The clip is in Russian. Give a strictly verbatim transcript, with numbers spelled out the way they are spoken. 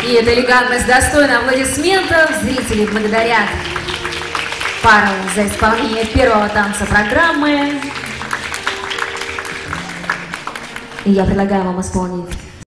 И эта элегантность достойна аплодисментов. Зрители благодарят пару за исполнение первого танца программы. И я предлагаю вам исполнить